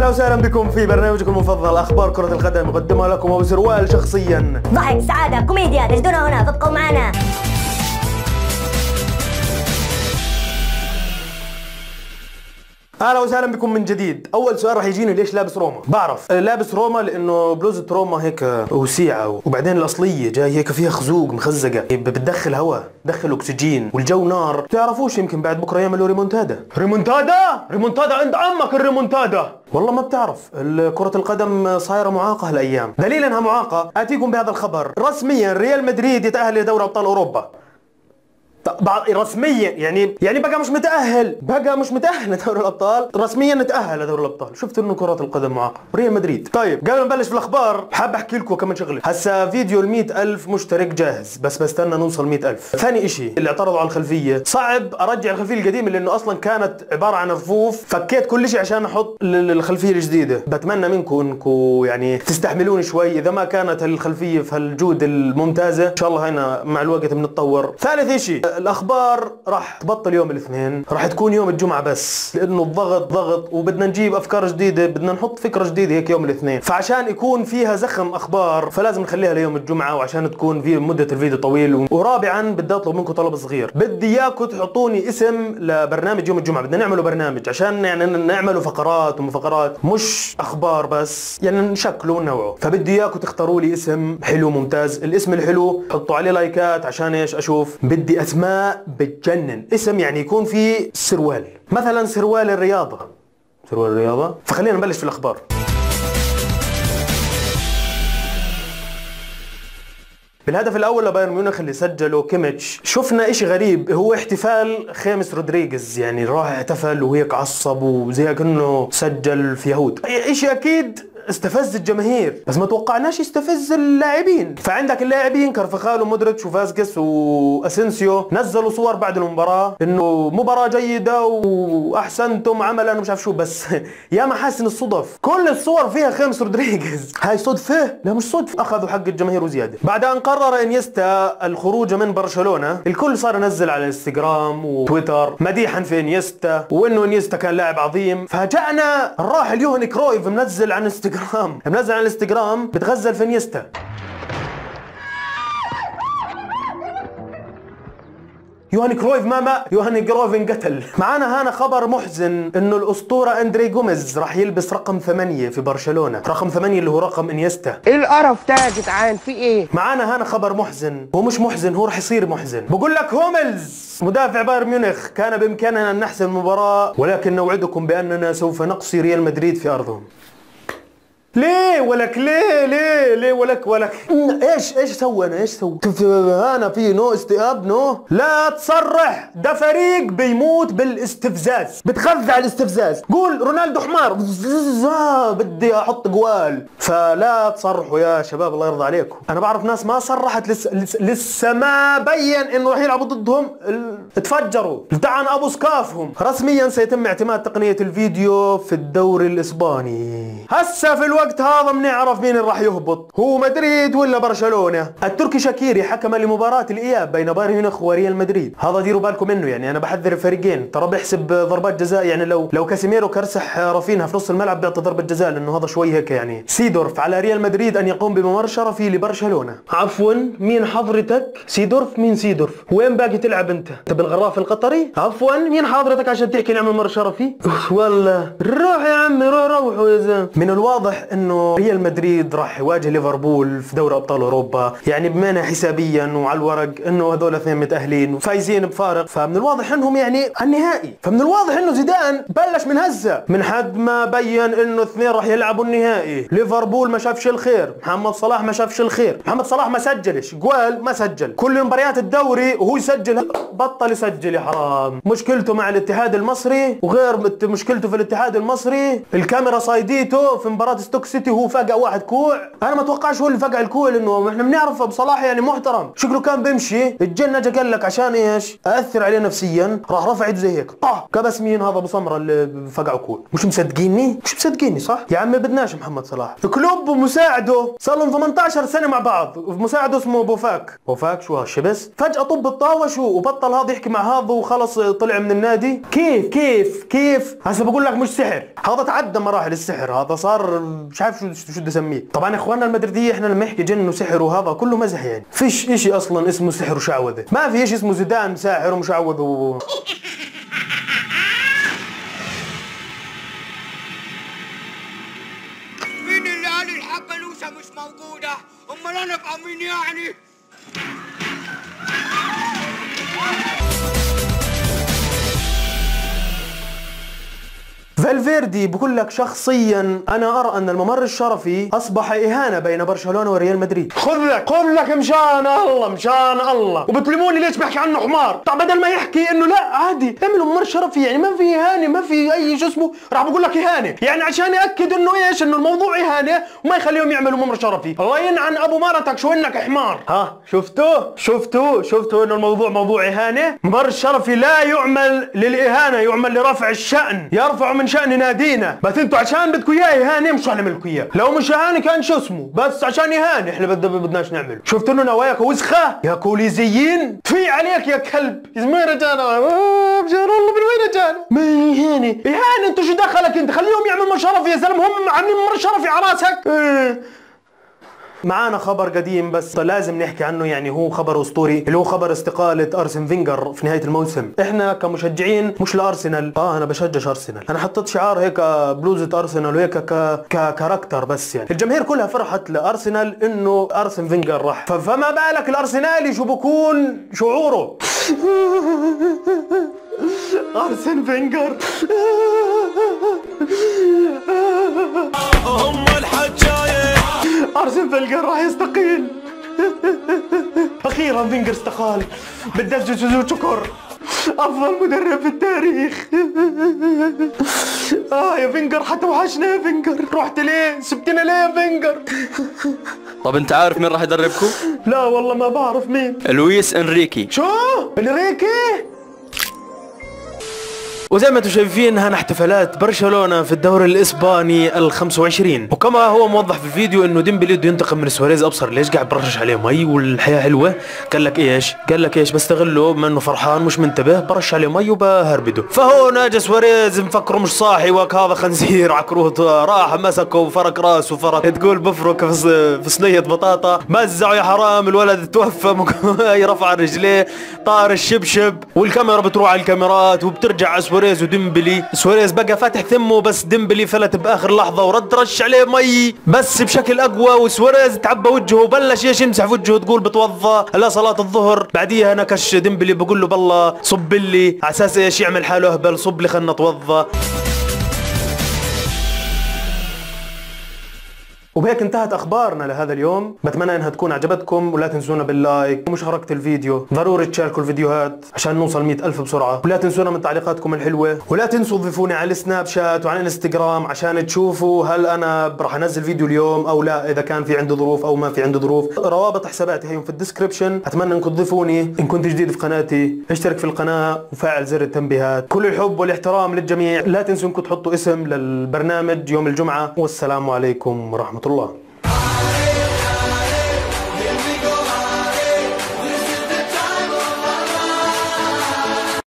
اهلا وسهلا بكم في برنامجكم المفضل اخبار كرة القدم، يقدمها لكم ابو سروال شخصيا. ضحك، سعادة، كوميديا، تجدونها هنا، تبقوا معنا. اهلا وسهلا بكم من جديد. اول سؤال راح يجيني، ليش لابس روما؟ بعرف لابس روما لانه بلوزة روما هيك وسيعة، وبعدين الاصليه جاي هيك فيها خزوق مخزقه بتدخل هواء، بتدخل اكسجين، والجو نار. بتعرفوش يمكن بعد بكره يعملوا ريمونتادا. ريمونتادا عند عمك الريمونتادا. والله ما بتعرف كرة القدم صايرة معاقة هالايام. دليل انها معاقة اتيكم بهذا الخبر. رسميا ريال مدريد يتأهل لدوري ابطال اوروبا. رسميا يعني بقى مش متأهل لدوري الابطال، رسميا نتأهل لدوري الابطال. شفت انه كرة القدم معاقة ريال مدريد. طيب قبل ما نبلش في الاخبار حاب احكي لكم كم شغله. هسا فيديو ال 100,000 مشترك جاهز، بس بستنى نوصل 100,000. ثاني اشي اللي اعترضوا على الخلفية، صعب ارجع الخلفية القديمة لانه اصلا كانت عبارة عن رفوف، فكيت كل شيء عشان احط الخلفية الجديدة. بتمنى منكم انكم يعني تستحملوني شوي اذا ما كانت الخلفية في هالجودة الممتازة. ان شاء الله هنا مع الوقت بنتطور. ثالث اشي، الاخبار راح تبطل يوم الاثنين، راح تكون يوم الجمعة بس، لانه الضغط ضغط وبدنا نجيب افكار جديدة، بدنا نحط فكرة جديدة هيك يوم الاثنين. فعشان يكون فيها زخم اخبار فلازم نخليها ليوم الجمعة، وعشان تكون في مدة الفيديو طويل. ورابعا بدي اطلب منكم طلب صغير، بدي اياكم تحطوني اسم لبرنامج يوم الجمعة. بدنا نعمله برنامج عشان يعني نعمله فقرات ومفقرات، مش اخبار بس، يعني نشكله ونوعه. فبدي اياكم تختاروا لي اسم حلو ممتاز. الاسم الحلو حطوا عليه لايكات عشان ايش؟ اشوف. بدي اسماء بتجنن، اسم يعني يكون فيه سروال، مثلا سروال الرياضة. فخلينا نبلش في الاخبار. بالهدف الاول لبايرن ميونخ اللي سجله كيميتش، شفنا اشي غريب، هو احتفال خامس رودريغيز. يعني راح احتفل وهيك عصب وزي كأنه سجل في يهود. اشي اكيد استفز الجماهير، بس ما توقعناش يستفز اللاعبين. فعندك اللاعبين كارفخال ومودريتش وفاسكيز واسينسيو نزلوا صور بعد المباراة انه مباراة جيدة واحسنتم عملا ومش عارف شو، بس يا محاسن الصدف كل الصور فيها خامس رودريغيز. هاي صدفة؟ لا مش صدفة، اخذوا حق الجماهير وزيادة. بعد ان قرر انيستا الخروج من برشلونة، الكل صار ينزل على الانستغرام وتويتر مديحا في انيستا، وانه انيستا كان لاعب عظيم. فاجأنا الراحل يوهان كرويف منزل عن منزل على الانستغرام بتغزل في انيستا. يوهان كرويف يوهان كرويف انقتل. معانا هنا خبر محزن انه الاسطورة اندري جوميز راح يلبس رقم 8 في برشلونة. رقم 8 اللي هو رقم انيستا. ايه القرف ده يا جدعان؟ في ايه؟ معانا هنا خبر محزن، هو مش محزن، هو راح يصير محزن. بقول لك هوملز مدافع بايرن ميونخ كان بامكاننا ان نحسم المباراة، ولكن نوعدكم باننا سوف نقصي ريال مدريد في ارضهم. ليه ولك؟ ليه ولك ايش سوى؟ انا ايش سوى؟ انا في نو استئاب؟ نو، لا تصرح، ده فريق بيموت بالاستفزاز، بتغذى على الاستفزاز. قول رونالدو حمار بدي احط جوال. فلا تصرحوا يا شباب الله يرضى عليكم. انا بعرف ناس ما صرحت لسه ما بين انه راح يلعبوا ضدهم، اتفجروا لطعن ابو سكافهم. رسميا سيتم اعتماد تقنية الفيديو في الدوري الاسباني. هسه في الوقت هذا بنعرف مين اللي راح يهبط، هو مدريد ولا برشلونة. التركي شاكيري حكم لمباراة الإياب بين بايرن ميونخ وريال مدريد. هذا ديروا بالكم منه، يعني أنا بحذر الفريقين. ترى بيحسب ضربات جزاء، يعني لو كاسيميرو كرسح رافينها في نص الملعب بيعطي ضربة جزاء، لأنه هذا شوي هيك يعني. سيدورف على ريال مدريد أن يقوم بممر شرفي لبرشلونة. عفوا مين حضرتك؟ سيدورف؟ مين سيدورف؟ وين باقي تلعب أنت بالغراف القطري؟ عفوا مين حضرتك عشان تحكي نعمل ممر شرفي؟ والله روح يا عمي روحوا يا زلمة. من الواضح انه ريال مدريد راح يواجه ليفربول في دوري ابطال اوروبا، يعني بمعنى حسابيا وعلى الورق انه هذول اثنين متاهلين وفايزين بفارق. فمن الواضح انهم يعني على النهائي. فمن الواضح انه زيدان بلش من هزه، من حد ما بين انه اثنين راح يلعبوا النهائي. ليفربول ما شافش الخير، محمد صلاح ما شافش الخير، محمد صلاح ما سجلش جوال، ما سجل كل مباريات الدوري وهو يسجل، بطل يسجل يا حرام. مشكلته مع الاتحاد المصري، وغير مشكلته في الاتحاد المصري الكاميرا صايديته في مباراة ستوك توكسيتي هو فقع واحد كوع. انا ما اتوقعش هو اللي فقع الكوع، لانه احنا بنعرف ابو صلاح يعني محترم، شكله كان بيمشي الجنة جا قال لك عشان ايش؟ اثر عليه نفسيا، راح رفع يده زي هيك كبس مين هذا ابو سمره اللي فقعه كوع. مش مصدقيني؟ مش مصدقيني صح؟ يا عم بدناش محمد صلاح. كلوب ومساعده صار لهم 18 سنه مع بعض، مساعده اسمه بوفاك شو هالشبس، فجاه طب الطاوش وبطل هذا يحكي مع هذا وخلص طلع من النادي. كيف هسه بقول لك مش سحر، هذا تعدى مراحل السحر، هذا صار مش عارف شو بدي اسميه. طبعا اخواننا المدريديه احنا لما نحكي جن وسحر وهذا كله مزح، يعني فيش اشي اصلا اسمه سحر وشعوذه، ما في اشي اسمه زيدان ساحر ومشعوذ مين اللي قال الحاجة لوسة مش موجودة؟ امال انا ابقى مين يعني؟ فالفيردي بقول لك شخصيا انا ارى ان الممر الشرفي اصبح اهانه بين برشلونه وريال مدريد. خذ لك مشان الله وبتلموني ليش بحكي عنه حمار؟ طب بدل ما يحكي انه لا عادي اعملوا ممر شرفي، يعني ما في اهانه ما في اي شو اسمه، راح بقول لك اهانه، يعني عشان ياكد انه ايش، انه الموضوع اهانه وما يخليهم يعملوا ممر شرفي. الله ينعن ابو مرتك شو انك حمار. ها شفتوا انه الموضوع موضوع اهانه؟ ممر الشرفي لا يعمل للاهانه، يعمل لرفع الشأن، يرفع من شأن نادينا. بس انتوا عشان بدكم اياه اهانه مش هنعمل لكم اياه، لو مش اهانه كان شو اسمه، بس عشان اهانه احنا بدناش نعمل. شفت انه نواياك وسخه يا كوليزيين، في عليك يا كلب يا زمير رجانا بجار الله من وين رجانا؟ ما اهانه انتوا شو دخلك انت؟ خليهم يعملوا ممر شرفي يا زلمه، هم عاملين ممر شرفي على راسك. معانا خبر قديم بس لازم نحكي عنه، يعني هو خبر اسطوري، اللي هو خبر استقالة ارسن فينجر في نهاية الموسم. احنا كمشجعين مش لارسنال، انا بشجع ارسنال، انا حطيت شعار هيك بلوزة ارسنال وهيك ككاركتر، بس يعني الجماهير كلها فرحت لارسنال انه ارسن فينجر راح، فما بالك الارسنالي شو بكون شعوره؟ ارسن فينجر هم الحجايه ارسن فينجر راح يستقيل. اخيرا فينجر استقال، بالدجاج وشكر افضل مدرب في التاريخ. يا فينجر حتوحشنا يا فينجر، رحت ليه؟ سبتنا ليه يا فينجر؟ طب انت عارف مين راح يدربكم؟ لا والله ما بعرف مين. لويس انريكي. شو؟ انريكي؟ وزي ما انتم شايفين هان احتفالات برشلونة في الدوري الاسباني ال25، وكما هو موضح في الفيديو انه ديمبلي بده ينتقم من سواريز. ابصر ليش قاعد برشش عليه مي والحياة حلوة، قال لك ايش بستغله بما انه فرحان مش منتبه، برش عليه مي وبهربده. فهون اجى سواريز مفكره مش صاحي، وك هذا خنزير عكروت، راح مسكه وفرك راسه، فرك تقول بفرك في صينية بطاطا، مزعه يا حرام، الولد توفى رفع رجليه طار الشبشب، والكاميرا بتروح على الكاميرات وبترجع سواريز وديمبلي. سواريز بقى فاتح ثمه، بس ديمبلي فلت باخر لحظه ورد رش عليه مي بس بشكل اقوى، وسواريز تعبى وجهه وبلش يمسح في وجهه، تقول بتوضى لا صلاه الظهر. بعديها نكش ديمبلي بقول له بالله صب لي، على اساس ايش يعمل حاله اهبل، صب لي خلنا نتوضى. وبهيك انتهت اخبارنا لهذا اليوم، بتمنى انها تكون عجبتكم، ولا تنسونا باللايك ومشاركة الفيديو، ضروري تشاركوا الفيديوهات عشان نوصل 100,000 بسرعة، ولا تنسونا من تعليقاتكم الحلوة، ولا تنسوا تضيفوني على السناب شات وعلى الانستغرام عشان تشوفوا هل انا راح انزل فيديو اليوم او لا، اذا كان في عندي ظروف او ما في عندي ظروف. روابط حساباتي هيهم في الديسكربشن، اتمنى انكم تضيفوني. ان كنت جديد في قناتي اشترك في القناة وفعل زر التنبيهات. كل الحب والاحترام للجميع، لا تنسوا انكم تحطوا اسم للبرنامج يوم الجمعة، والسلام عليكم ورحمة الله.